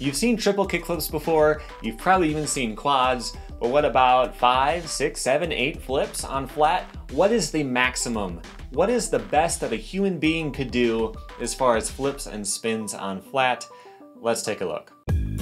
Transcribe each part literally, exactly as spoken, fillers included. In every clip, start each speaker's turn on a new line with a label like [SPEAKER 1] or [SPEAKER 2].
[SPEAKER 1] You've seen triple kickflips before, you've probably even seen quads, but what about five, six, seven, eight flips on flat? What is the maximum? What is the best that a human being could do as far as flips and spins on flat? Let's take a look.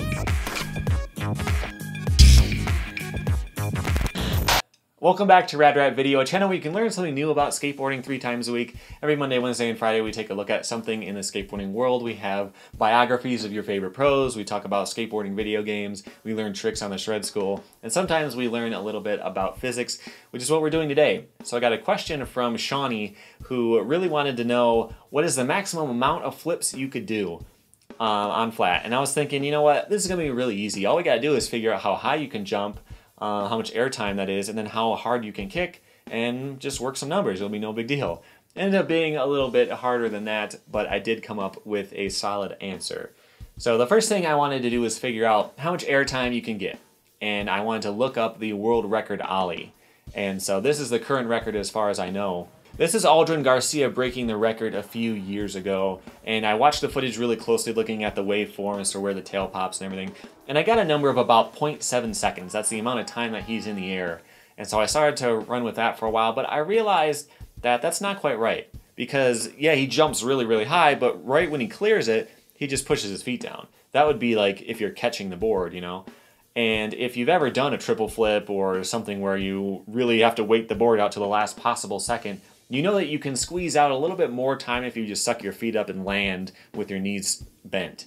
[SPEAKER 1] Welcome back to Rad Rat Video, a channel where you can learn something new about skateboarding three times a week. Every Monday, Wednesday, and Friday we take a look at something in the skateboarding world. We have biographies of your favorite pros, we talk about skateboarding video games, we learn tricks on the shred school, and sometimes we learn a little bit about physics, which is what we're doing today. So I got a question from Shawnee, who really wanted to know what is the maximum amount of flips you could do uh, on flat. And I was thinking, you know what, this is going to be really easy. All we got to do is figure out how high you can jump, Uh, how much airtime that is, and then how hard you can kick, and just work some numbers. It'll be no big deal. Ended up being a little bit harder than that, but I did come up with a solid answer. So the first thing I wanted to do was figure out how much airtime you can get, and I wanted to look up the world record Ollie. And so this is the current record as far as I know. This is Aldrin Garcia breaking the record a few years ago, and I watched the footage really closely looking at the waveforms for where the tail pops and everything, and I got a number of about zero point seven seconds. That's the amount of time that he's in the air. And so I started to run with that for a while, but I realized that that's not quite right. Because, yeah, he jumps really, really high, but right when he clears it, he just pushes his feet down. That would be like if you're catching the board, you know? And if you've ever done a triple flip or something where you really have to wait the board out to the last possible second, you know that you can squeeze out a little bit more time if you just suck your feet up and land with your knees bent.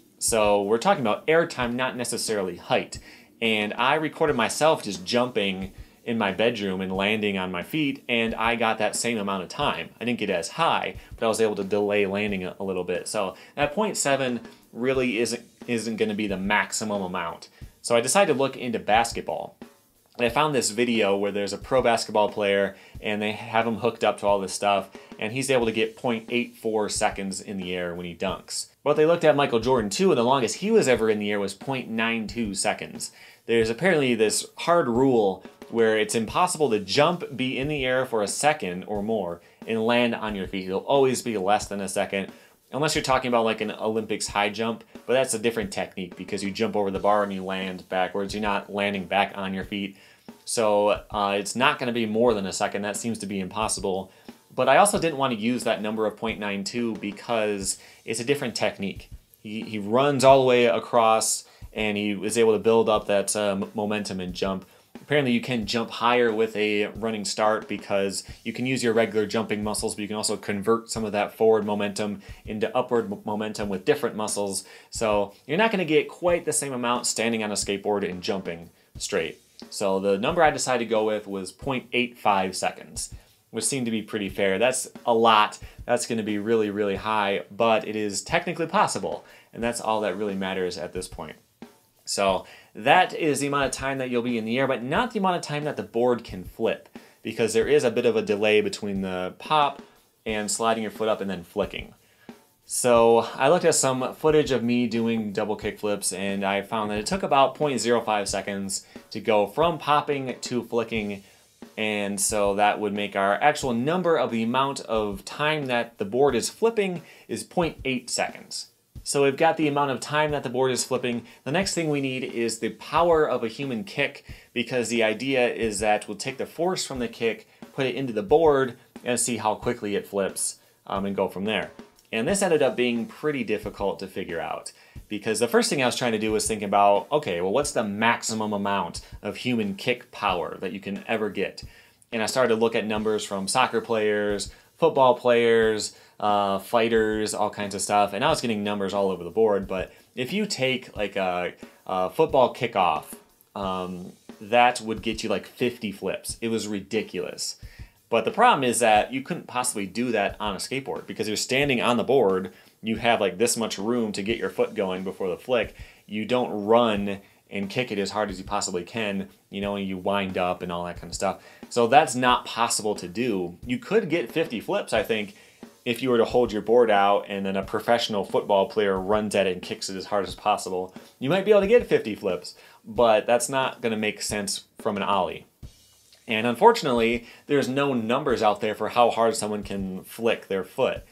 [SPEAKER 1] So we're talking about airtime, not necessarily height. And I recorded myself just jumping in my bedroom and landing on my feet, and I got that same amount of time. I didn't get as high, but I was able to delay landing a, a little bit. So that zero point seven really isn't, isn't going to be the maximum amount. So I decided to look into basketball. And I found this video where there's a pro basketball player and they have him hooked up to all this stuff, and he's able to get zero point eight four seconds in the air when he dunks. But they looked at Michael Jordan too, and the longest he was ever in the air was zero point nine two seconds. There's apparently this hard rule where it's impossible to jump, be in the air for a second or more, and land on your feet. It'll always be less than a second, unless you're talking about like an Olympics high jump, but that's a different technique because you jump over the bar and you land backwards. You're not landing back on your feet. So uh, it's not going to be more than a second. That seems to be impossible. But I also didn't want to use that number of zero point nine two because it's a different technique. He, he runs all the way across and he was able to build up that uh, momentum and jump. Apparently you can jump higher with a running start because you can use your regular jumping muscles, but you can also convert some of that forward momentum into upward momentum with different muscles. So you're not going to get quite the same amount standing on a skateboard and jumping straight. So the number I decided to go with was zero point eight five seconds, which seemed to be pretty fair. That's a lot. That's going to be really, really high, but it is technically possible, and that's all that really matters at this point. So that is the amount of time that you'll be in the air, but not the amount of time that the board can flip, because there is a bit of a delay between the pop and sliding your foot up and then flicking. So I looked at some footage of me doing double kick flips, and I found that it took about zero point zero five seconds to go from popping to flicking, and so that would make our actual number of the amount of time that the board is flipping is zero point eight seconds. So we've got the amount of time that the board is flipping. The next thing we need is the power of a human kick, because the idea is that we'll take the force from the kick, put it into the board, and see how quickly it flips, um, and go from there. And this ended up being pretty difficult to figure out, because the first thing I was trying to do was think about, okay, well, what's the maximum amount of human kick power that you can ever get? And I started to look at numbers from soccer players, football players, uh, fighters, all kinds of stuff, and I was getting numbers all over the board. But if you take like a, a football kickoff, um, that would get you like fifty flips. It was ridiculous. But the problem is that you couldn't possibly do that on a skateboard, because you're standing on the board, you have like this much room to get your foot going before the flick. You don't run and kick it as hard as you possibly can, you know, and you wind up and all that kind of stuff. So that's not possible to do. You could get fifty flips, I think, if you were to hold your board out and then a professional football player runs at it and kicks it as hard as possible. You might be able to get fifty flips, but that's not going to make sense from an Ollie. And unfortunately, there's no numbers out there for how hard someone can flick their foot.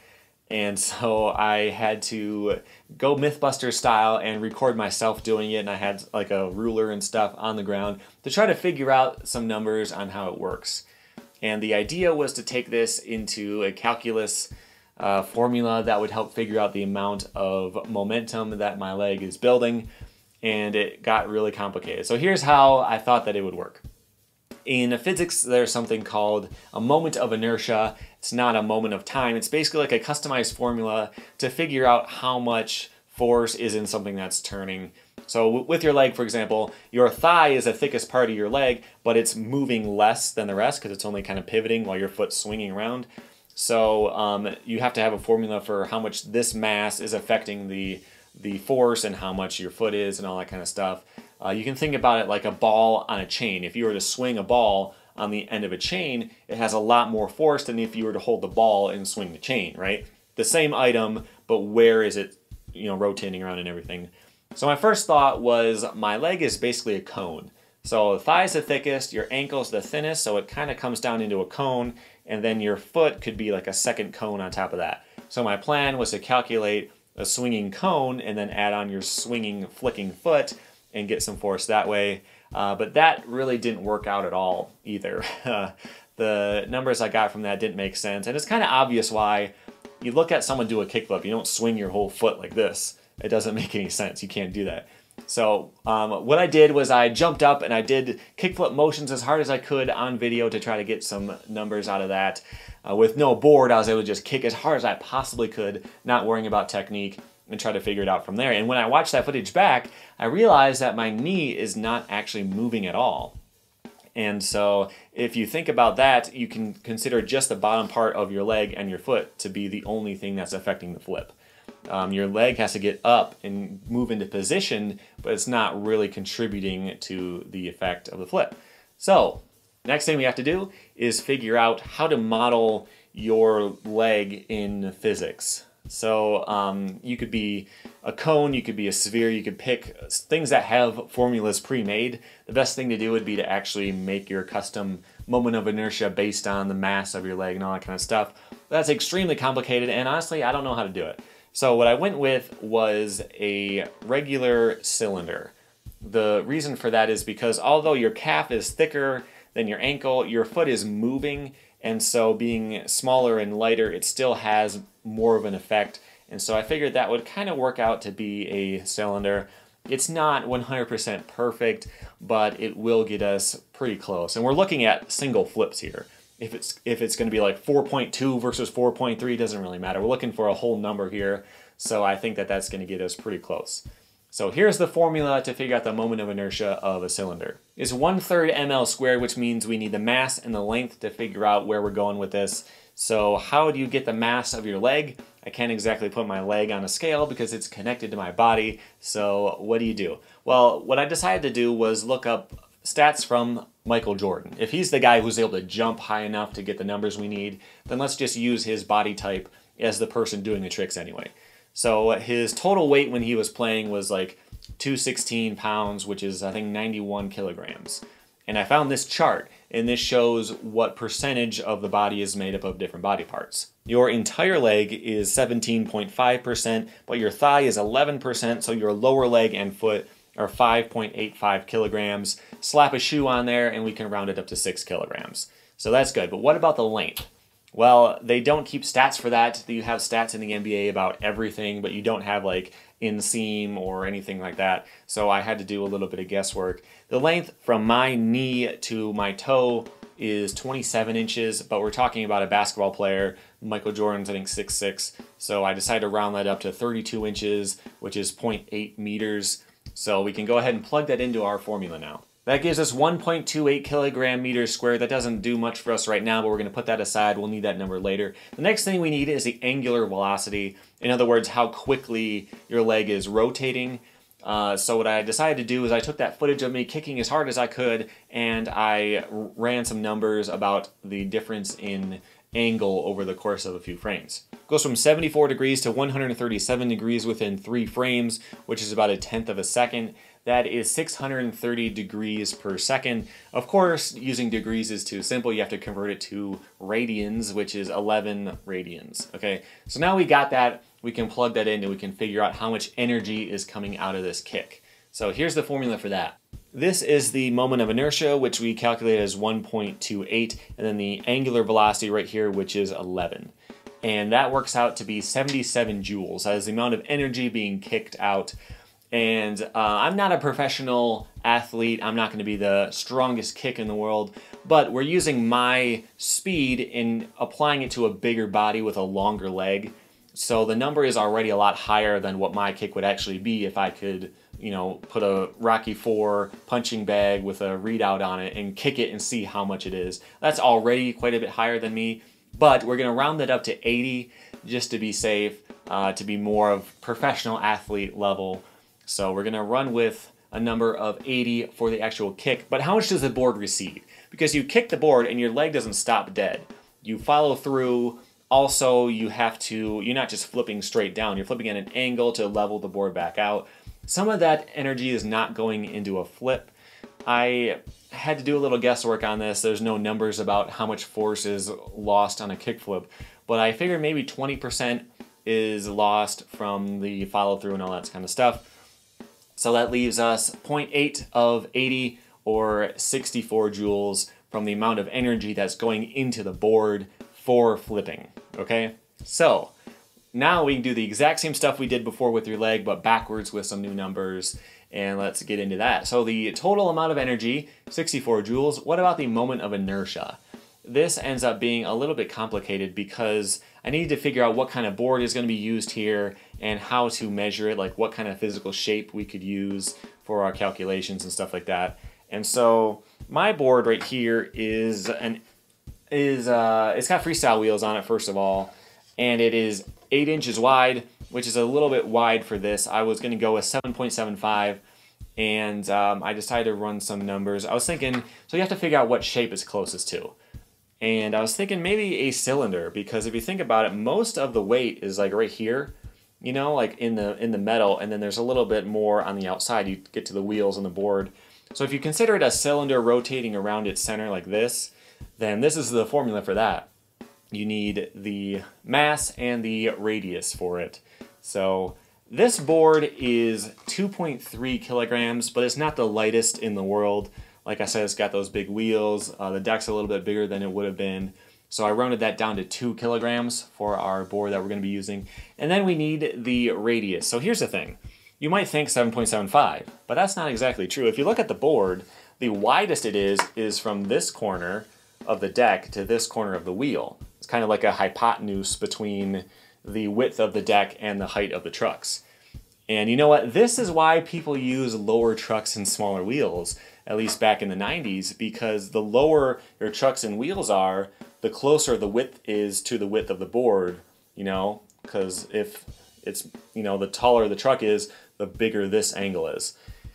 [SPEAKER 1] And so I had to go Mythbuster style and record myself doing it, and I had like a ruler and stuff on the ground to try to figure out some numbers on how it works. And the idea was to take this into a calculus uh, formula that would help figure out the amount of momentum that my leg is building, and it got really complicated. So here's how I thought that it would work. In physics, there's something called a moment of inertia. It's not a moment of time. It's basically like a customized formula to figure out how much force is in something that's turning. So with your leg, for example, your thigh is the thickest part of your leg, but it's moving less than the rest because it's only kind of pivoting while your foot's swinging around. So um, you have to have a formula for how much this mass is affecting the, the force and how much your foot is and all that kind of stuff. Uh, you can think about it like a ball on a chain. If you were to swing a ball on the end of a chain, it has a lot more force than if you were to hold the ball and swing the chain, right? The same item, but where is it, you know, rotating around and everything. So my first thought was my leg is basically a cone. So the thigh is the thickest, your ankle is the thinnest, so it kind of comes down into a cone, and then your foot could be like a second cone on top of that. So my plan was to calculate a swinging cone and then add on your swinging, flicking foot and get some force that way. Uh, but that really didn't work out at all either. The numbers I got from that didn't make sense, and it's kind of obvious why. You look at someone do a kickflip, you don't swing your whole foot like this. It doesn't make any sense. You can't do that. So um, what I did was I jumped up and I did kickflip motions as hard as I could on video to try to get some numbers out of that. Uh, with no board, I was able to just kick as hard as I possibly could, not worrying about technique, and try to figure it out from there. And when I watched that footage back, I realized that my knee is not actually moving at all. And so if you think about that, you can consider just the bottom part of your leg and your foot to be the only thing that's affecting the flip. Um, your leg has to get up and move into position, but it's not really contributing to the effect of the flip. So next thing we have to do is figure out how to model your leg in physics. So um, you could be a cone, you could be a sphere, you could pick things that have formulas pre-made. The best thing to do would be to actually make your custom moment of inertia based on the mass of your leg and all that kind of stuff. That's extremely complicated, and honestly, I don't know how to do it. So what I went with was a regular cylinder. The reason for that is because although your calf is thicker than your ankle, your foot is moving, and so being smaller and lighter, it still has more of an effect. And so I figured that would kind of work out to be a cylinder. It's not one hundred percent perfect, but it will get us pretty close. And we're looking at single flips here. If it's if it's going to be like four point two versus four point three, doesn't really matter. We're looking for a whole number here, so I think that that's going to get us pretty close. So here's the formula to figure out the moment of inertia of a cylinder. It's one third ml squared, which means we need the mass and the length to figure out where we're going with this. So how do you get the mass of your leg? I can't exactly put my leg on a scale because it's connected to my body. So what do you do? Well, what I decided to do was look up stats from Michael Jordan. If he's the guy who's able to jump high enough to get the numbers we need, then let's just use his body type as the person doing the tricks anyway. So his total weight when he was playing was like two hundred sixteen pounds, which is I think ninety-one kilograms. And I found this chart, and this shows what percentage of the body is made up of different body parts. Your entire leg is seventeen point five percent, but your thigh is eleven percent, so your lower leg and foot are five point eight five kilograms. Slap a shoe on there, and we can round it up to six kilograms. So that's good, but what about the length? Well, they don't keep stats for that. You have stats in the N B A about everything, but you don't have like inseam or anything like that. So I had to do a little bit of guesswork. The length from my knee to my toe is twenty-seven inches, but we're talking about a basketball player. Michael Jordan's, I think, six six. So I decided to round that up to thirty-two inches, which is zero point eight meters. So we can go ahead and plug that into our formula now. That gives us one point two eight kilogram meters squared. That doesn't do much for us right now, but we're going to put that aside. We'll need that number later. The next thing we need is the angular velocity. In other words, how quickly your leg is rotating. Uh, so what I decided to do is I took that footage of me kicking as hard as I could, and I ran some numbers about the difference in angle over the course of a few frames. It goes from seventy-four degrees to one hundred thirty-seven degrees within three frames, which is about a tenth of a second. That is six hundred thirty degrees per second. Of course, using degrees is too simple. You have to convert it to radians, which is eleven radians. Okay, so now we got that. We can plug that in and we can figure out how much energy is coming out of this kick. So here's the formula for that. This is the moment of inertia, which we calculate as one point two eight, and then the angular velocity right here, which is eleven. And that works out to be seventy-seven joules. That is the amount of energy being kicked out. And uh, I'm not a professional athlete. I'm not going to be the strongest kick in the world, but we're using my speed in applying it to a bigger body with a longer leg. So the number is already a lot higher than what my kick would actually be if I could, you know, put a Rocky four punching bag with a readout on it and kick it and see how much it is. That's already quite a bit higher than me, but we're going to round that up to eighty just to be safe, uh, to be more of professional athlete level. So we're going to run with a number of eighty for the actual kick. But how much does the board receive? Because you kick the board and your leg doesn't stop dead. You follow through. Also, you have to, you're not just flipping straight down. You're flipping at an angle to level the board back out. Some of that energy is not going into a flip. I had to do a little guesswork on this. There's no numbers about how much force is lost on a kickflip. But I figured maybe twenty percent is lost from the follow through and all that kind of stuff. So that leaves us zero point eight of eighty, or sixty-four joules, from the amount of energy that's going into the board for flipping, okay? So now we can do the exact same stuff we did before with your leg, but backwards with some new numbers, and let's get into that. So the total amount of energy, sixty-four joules. What about the moment of inertia? This ends up being a little bit complicated because I need to figure out what kind of board is going to be used here and how to measure it, like what kind of physical shape we could use for our calculations and stuff like that. And so my board right here is an is uh, it's got freestyle wheels on it, first of all, and it is eight inches wide, which is a little bit wide for this. I was going to go with seven point seven five, and um, I decided to run some numbers. I was thinking, so you have to figure out what shape it's closest to. And I was thinking maybe a cylinder, because if you think about it, most of the weight is like right here, you know, like in the in the metal, and then there's a little bit more on the outside. You get to the wheels on the board. So if you consider it a cylinder rotating around its center like this, then this is the formula for that. You need the mass and the radius for it. So this board is two point three kilograms, but it's not the lightest in the world. Like I said, it's got those big wheels. Uh, the deck's a little bit bigger than it would have been. So I rounded that down to two kilograms for our board that we're going to be using. And then we need the radius. So here's the thing. You might think seven point seven five, but that's not exactly true. If you look at the board, the widest it is is from this corner of the deck to this corner of the wheel. It's kind of like a hypotenuse between the width of the deck and the height of the trucks. And you know what? This is why people use lower trucks and smaller wheels, at least back in the nineties, because the lower your trucks and wheels are, the closer the width is to the width of the board, you know, because if it's, you know, the taller the truck is, the bigger this angle is.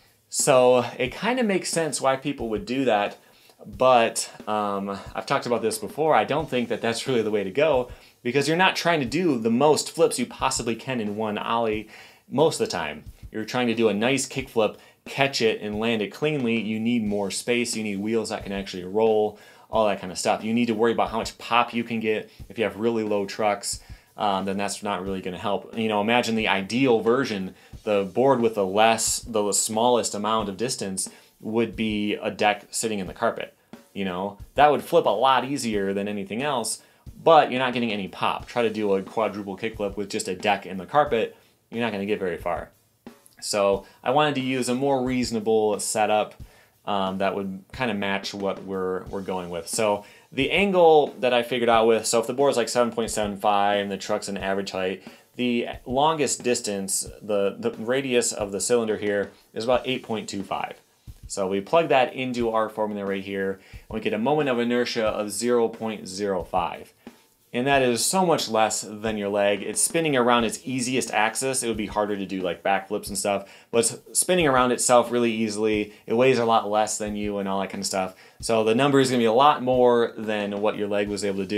[SPEAKER 1] So it kind of makes sense why people would do that, but um, I've talked about this before. I don't think that that's really the way to go, because you're not trying to do the most flips you possibly can in one ollie most of the time. You're trying to do a nice kickflip, catch it, and land it cleanly. You need more space. You need wheels that can actually roll, all that kind of stuff. You need to worry about how much pop you can get. If you have really low trucks, um, then that's not really going to help. You know, imagine the ideal version. The board with the less, the smallest amount of distance would be a deck sitting in the carpet. You know, that would flip a lot easier than anything else, but you're not getting any pop. Try to do a quadruple kickflip with just a deck in the carpet. You're not going to get very far. So I wanted to use a more reasonable setup um, that would kind of match what we're, we're going with. So the angle that I figured out with, so if the board's like seven point seven five and the truck's an average height, the longest distance, the, the radius of the cylinder here is about eight point two five. So we plug that into our formula right here, and we get a moment of inertia of zero point zero five. And that is so much less than your leg. It's spinning around its easiest axis. It would be harder to do like backflips and stuff, but it's spinning around itself really easily. It weighs a lot less than you and all that kind of stuff. So the number is going to be a lot more than what your leg was able to do.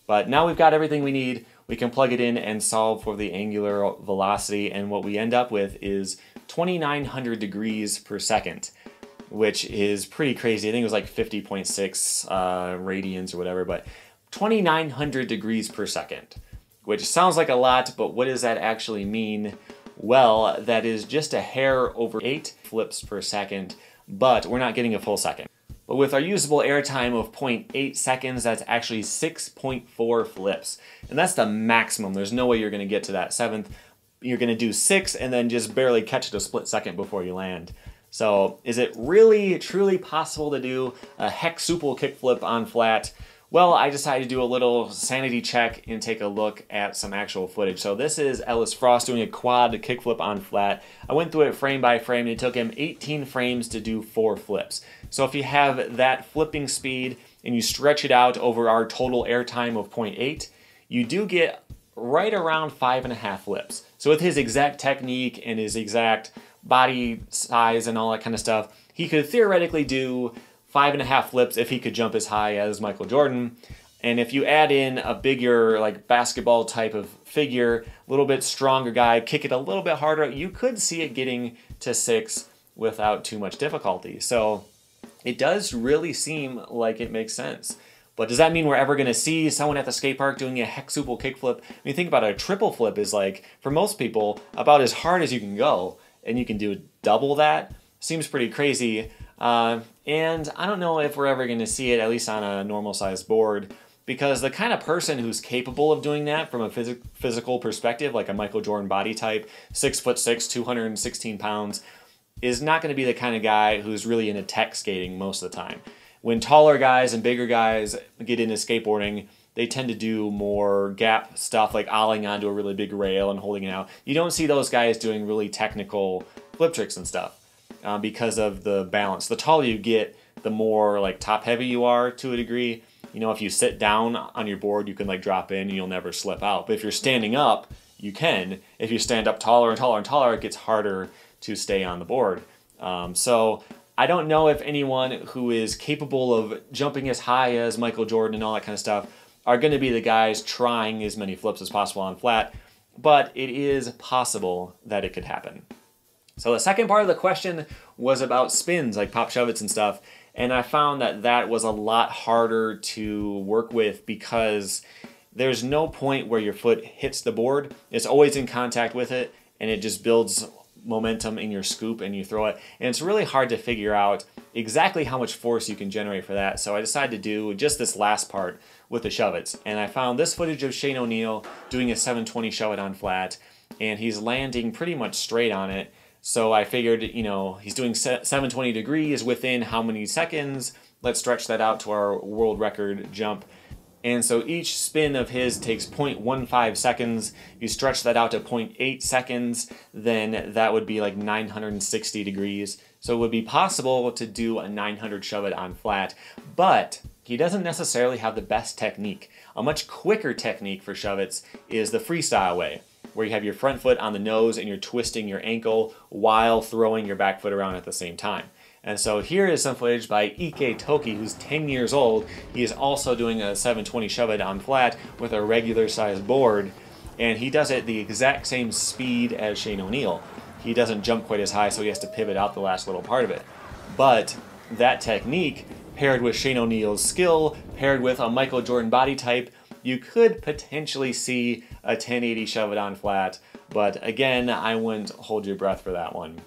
[SPEAKER 1] But now we've got everything we need. We can plug it in and solve for the angular velocity, and what we end up with is twenty-nine hundred degrees per second, which is pretty crazy. I think it was like fifty point six uh, radians or whatever, but twenty-nine hundred degrees per second, which sounds like a lot, but what does that actually mean? Well, that is just a hair over eight flips per second, but we're not getting a full second. But with our usable airtime of zero point eight seconds, that's actually six point four flips. And that's the maximum. There's no way you're going to get to that seventh. You're going to do six and then just barely catch it a split second before you land. So is it really, truly possible to do a hexuple kickflip on flat? Well, I decided to do a little sanity check and take a look at some actual footage. So this is Ellis Frost doing a quad kickflip on flat. I went through it frame by frame, and it took him eighteen frames to do four flips. So if you have that flipping speed and you stretch it out over our total airtime of zero point eight, you do get right around five and a half flips. So with his exact technique and his exact body size and all that kind of stuff, he could theoretically do five and a half flips if he could jump as high as Michael Jordan. And if you add in a bigger, like basketball type of figure, a little bit stronger guy, kick it a little bit harder, you could see it getting to six without too much difficulty. So it does really seem like it makes sense. But does that mean we're ever going to see someone at the skate park doing a hexuple kickflip? I mean, think about it, a triple flip is like, for most people, about as hard as you can go. And you can do double that. Seems pretty crazy. Uh, and I don't know if we're ever going to see it, at least on a normal sized board, because the kind of person who's capable of doing that from a phys physical perspective, like a Michael Jordan body type, six foot six, two hundred sixteen pounds, is not going to be the kind of guy who's really into tech skating most of the time. When taller guys and bigger guys get into skateboarding, they tend to do more gap stuff, like ollieing onto a really big rail and holding it out. You don't see those guys doing really technical flip tricks and stuff uh, because of the balance. The taller you get, the more like top heavy you are to a degree. You know, if you sit down on your board, you can like drop in and you'll never slip out. But if you're standing up, you can. If you stand up taller and taller and taller, it gets harder to stay on the board. Um, so I don't know if anyone who is capable of jumping as high as Michael Jordan and all that kind of stuff are going to be the guys trying as many flips as possible on flat, but it is possible that it could happen. So the second part of the question was about spins, like pop shove-its and stuff, and I found that that was a lot harder to work with because there's no point where your foot hits the board. It's always in contact with it, and it just builds momentum in your scoop and you throw it, and it's really hard to figure out exactly how much force you can generate for that. So I decided to do just this last part with the shove-its, and I found this footage of Shane O'Neill doing a seven twenty shove-it on flat, and he's landing pretty much straight on it. So I figured, you know, he's doing seven twenty degrees within how many seconds? Let's stretch that out to our world record jump. And so each spin of his takes zero point one five seconds. If you stretch that out to zero point eight seconds, then that would be like nine hundred sixty degrees. So it would be possible to do a nine hundred shove-it on flat, but he doesn't necessarily have the best technique. A much quicker technique for shove-its is the freestyle way, where you have your front foot on the nose and you're twisting your ankle while throwing your back foot around at the same time. And so here is some footage by Ike Toki, who's ten years old. He is also doing a seven twenty shove-it on flat with a regular sized board, and he does it the exact same speed as Shane O'Neill. He doesn't jump quite as high, so he has to pivot out the last little part of it. But that technique, paired with Shane O'Neill's skill, paired with a Michael Jordan body type, you could potentially see a ten eighty shove-it on flat, but again, I wouldn't hold your breath for that one.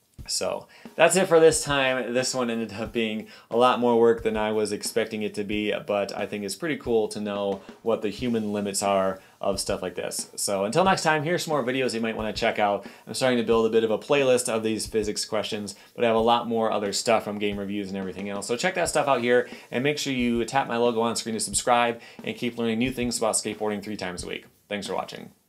[SPEAKER 1] So that's it for this time. This one ended up being a lot more work than I was expecting it to be, but I think it's pretty cool to know what the human limits are of stuff like this. So until next time, here's some more videos you might want to check out. I'm starting to build a bit of a playlist of these physics questions, but I have a lot more other stuff from game reviews and everything else. So check that stuff out here, and make sure you tap my logo on screen to subscribe and keep learning new things about skateboarding three times a week. Thanks for watching.